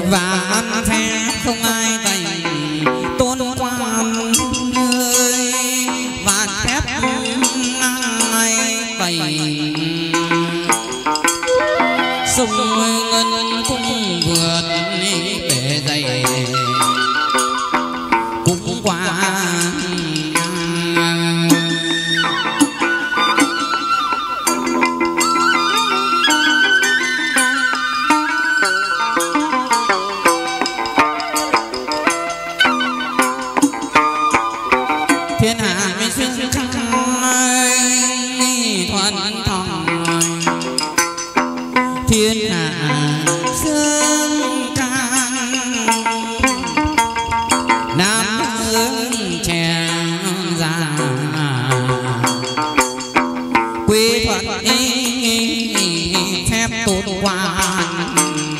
và ăn phe không ai tành tôn quan ơi và phép ai tành sông ngân cũng vượt để dày cũng qua thiên hạ mình xuyên thuận thòng thiên hạ sương ca nam hướng trẻ già quy thuận phép tôn quan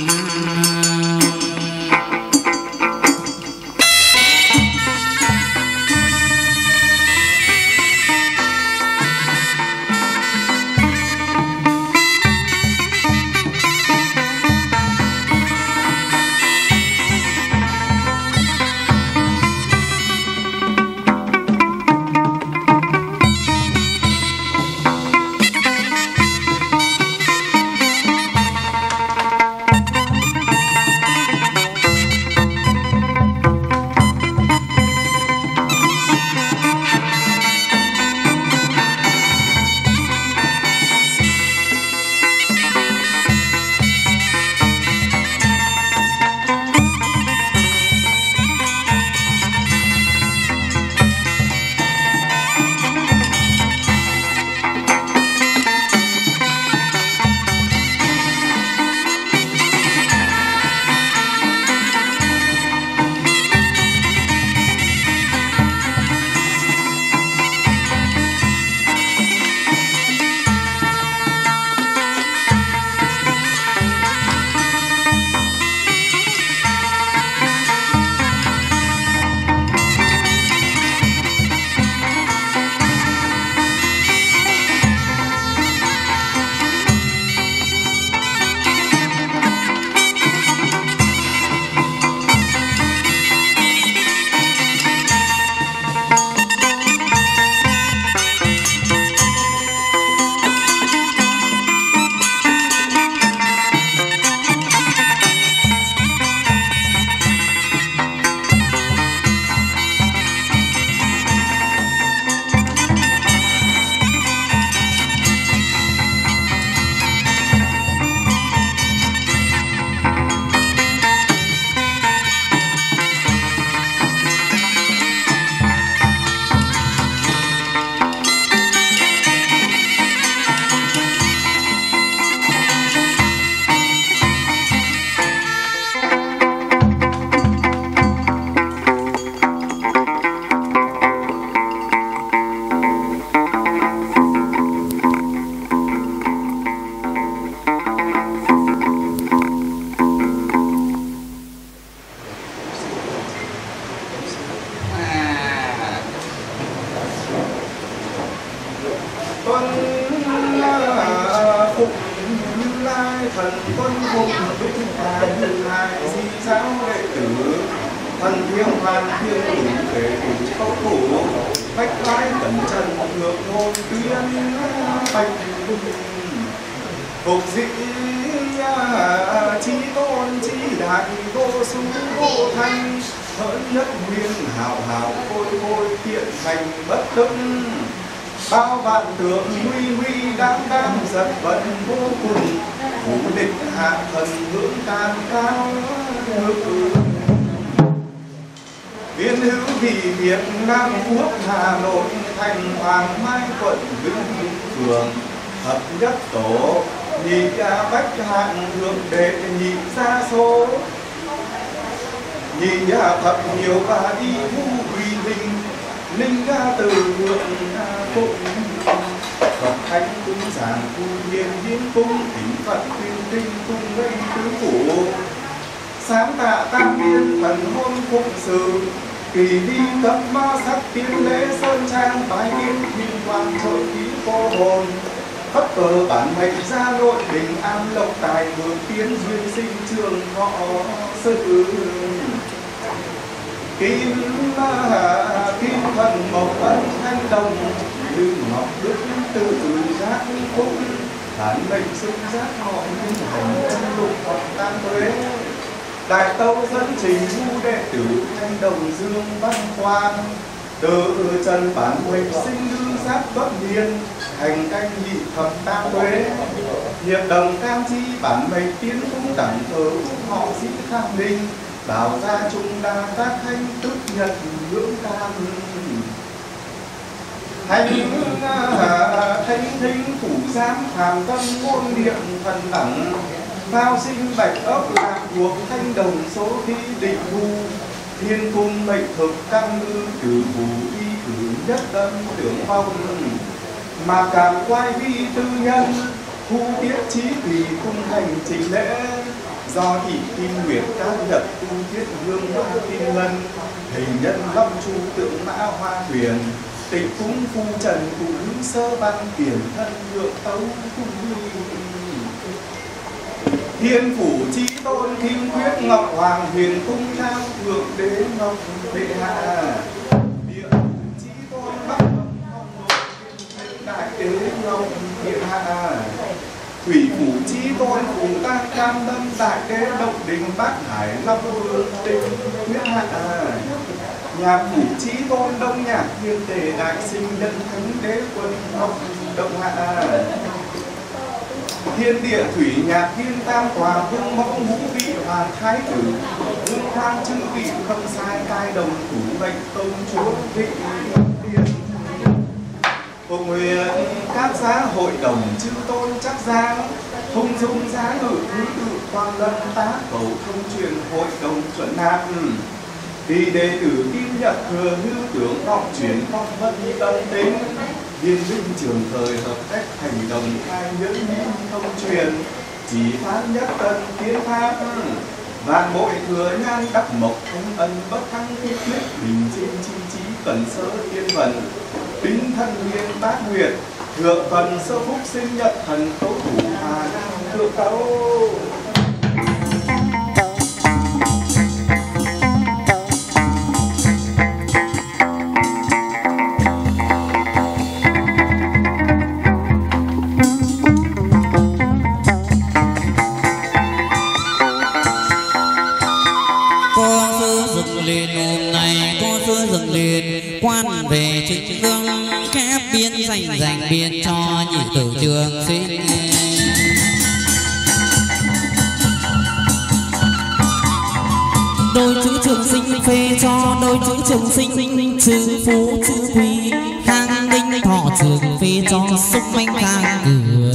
bao vạn tượng huy huy đáng giật vận vô cùng vũ địch hạ thần hướng can cao ngự Viên hữu vì Việt Nam Quốc Hà Nội thành Hoàng Mai quận Vĩnh Phường hợp nhất tổ nhị bách hạng thượng đệ nhị gia số nhị thập nhiều và đi vu quỳ linh linh từ thượng phụng Phật thánh cung giảng cung nhiên hiến cung thỉnh Phật tuyên tinh cung gây tứ phủ sáng tạ tam biên thần hôn phụng sự kỳ đi cấp ma sắc tiến lễ sơn trang bái kiến thiên quan trợ ký cô hồn phất cờ bản mệnh ra nội bình an lộc tài vượng tiến duyên sinh trường họ sự kim kim thần mộc ân thanh đồng như ngọc đức tự giác phúc bản mệnh sinh giác họ nhân hành lục hoặc tam tuế đại tâu dẫn trình thu đệ tử thanh đồng dương văn khoan từ trần bản mệnh sinh lương giáp bất niên hành canh nhị thập tam tuế hiệp đồng cam chi bản mệnh tiến cung đẳng thờ họ sĩ khang ninh bảo gia trung đa tác hành tức nhật ngưỡng cam thanh thính phủ giám hàm tâm môn điện thần đẳng vào sinh bạch ốc lạc thuộc thanh đồng số thi định thu thiên cung mệnh thực căn ngư cử phủ y cử nhất tâm tưởng phong mà cảm quay vi tư nhân thu tiết trí tùy cung hành trình lễ do thị kim nguyệt các nhật tu tiết hương hoa kim ngân hình nhân lâm chu tượng mã hoa thuyền tịch cúng phu trần cụ hữu sơ văn tiền thân ngượng tấu cung huy thiên phủ chí tôn kim quyết ngọc hoàng huyền cung thang thượng đế ngọc bệ hạ địa phủ chí tôn bắc ngọc đại đế ngọc điện hạ thủy phủ chí tôn cùng tăng cam lâm đại đế động đình bát hải long vương định quyết hạ nhạc phủ chí tôn đông nhạc thiên tề đại sinh nhân thánh đế quân ngọc động hạ thiên địa thủy nhạc thiên tam tòa vương mẫu ngũ vị hoàng thái tử vương khang chư vị không sai cai đồng thủ mệnh công chúa vị tiên Phụng nguyện các giá hội đồng chư tôn chắc giang thông dung giá ngự thứ tự quan lâm tá cầu thông truyền hội đồng chuẩn nạp vì đệ tử kim nhật thừa hư tưởng vọng chuyển phong vân tâm tính viên minh trường thời hợp cách hành đồng khai nhẫn minh thông truyền chỉ phát nhất tân tiến pháp vạn bội thừa nhan đắc mộc thanh ân bất thăng thiết quyết bình trên chi trí cẩn sơ thiên vận tính thân viên bát nguyệt thượng phần sơ phúc sinh nhật thần tấu thủ hà thượng tấu quan về chính vương khép biên dành biên cho nhị tử trường sinh đôi chữ trường sinh phê cho đôi chữ trường sinh chữ phú chữ quý khang ninh thọ trường phê cho xúc manh khang cửa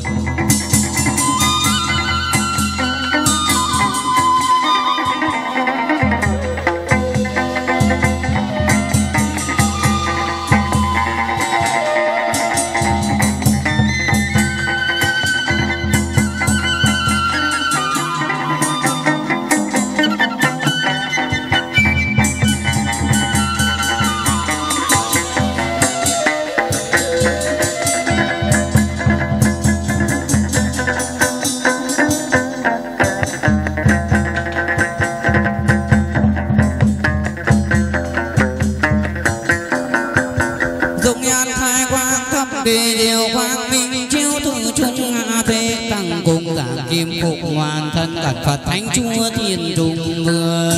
Phật Thánh Chúa Thiên Trung Vương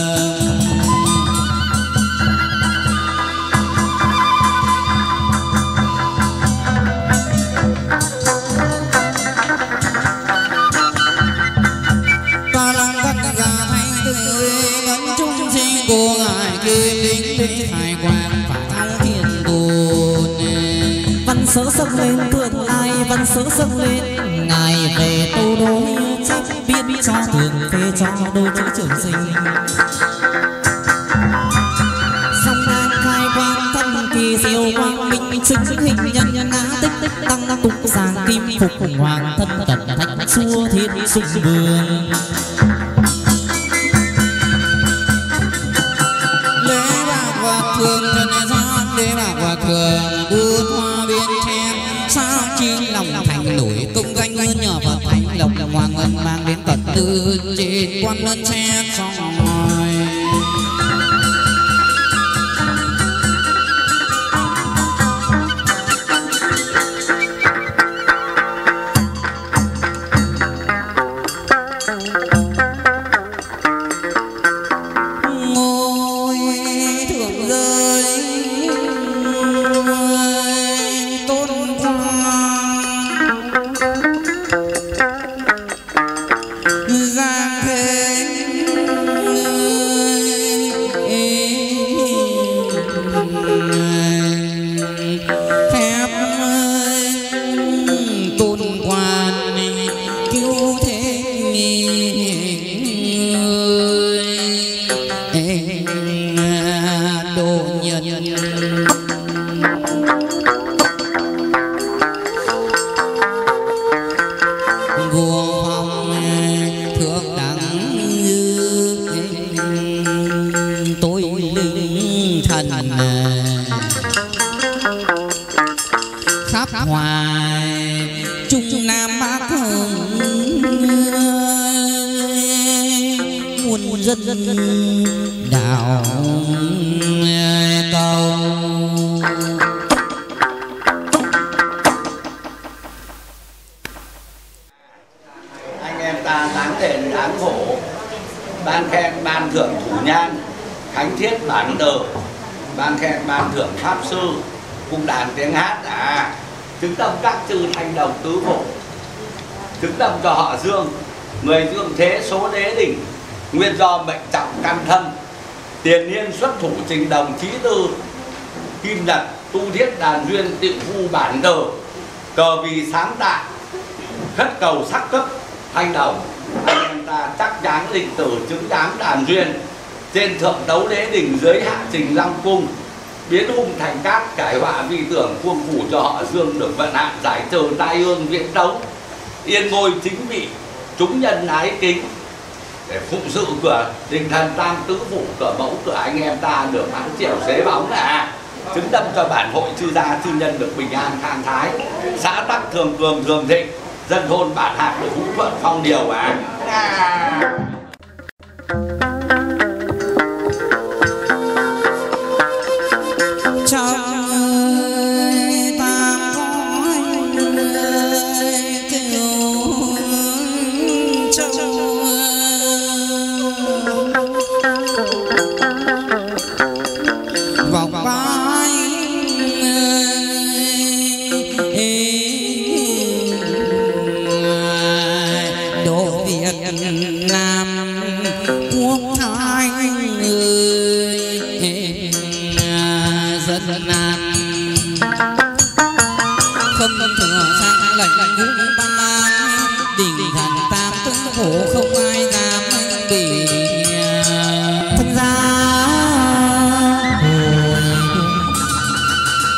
ta lăng tất cả thanh tử ngân trung sinh của ngài kim linh thế thái quang phải thăng thiên đồn văn sớ dâng lên thượng ai văn sớ dâng lên ngài về tô đối chấp biên cho thường phê cho đôi chữ trường sinh song ngang khai quang thân kỳ diệu quang minh chứng hình nhân ngã tích tăng tục giang kim phục hoàng thân tận thạch xua thiên sung vương lễ bạc và thường trần gian lễ bạc và thường bút hoa biên chen sao chi lòng thành chỉ quan lên xe xong rồi đạo cầu. Anh em ta đáng đền đáng khổ, ban khen ban thưởng thủ nhang, khánh thiết bản đờ, ban khen ban thưởng pháp sư, cung đàn tiếng hát, chứng tâm các chư thanh đồng tứ phổ, chứng tâm cho họ Dương, người dương thế số đế đỉnh, nguyên do mệnh trọng căn thân, tiền niên xuất thủ trình đồng chí tư, kim nhật tu thiết đàn duyên tiệu phu bản đờ, cờ vì sáng tạo, khất cầu sắc cấp thanh đồng. Anh em ta chắc chắn lịch tử chứng giám đàn duyên, trên thượng đấu đế đỉnh dưới hạ trình long cung, biến hung thành cát cải họa vi tưởng, quân phủ cho họ Dương được vận hạn giải trừ tai ương viễn đấu, yên ngôi chính vị chúng nhân ái kính, để phụng sự cửa đình thần tam tứ phủ, cửa mẫu cửa anh em ta được hãng triệu xế bóng chứng tâm cho bản hội chư gia chư nhân được bình an khang thái, xã tắc thường cường thường thịnh, dân thôn bản hạt được hữu thuận phong điều không ai